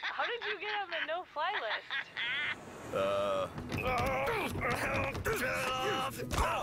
How did you get on the no-fly list? Get off!